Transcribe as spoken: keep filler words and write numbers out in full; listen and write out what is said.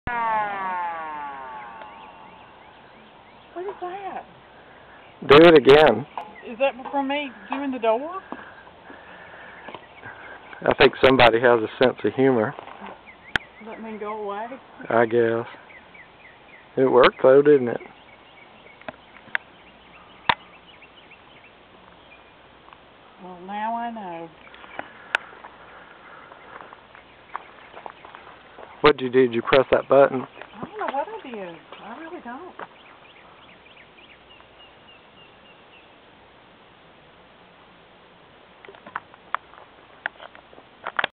What is that? Do it again. Is that from me doing the door? I think somebody has a sense of humor. Does that mean go away? I guess. It worked though, didn't it? Well, now I know. What'd you do? Did you press that button? I don't know what I did. I really don't.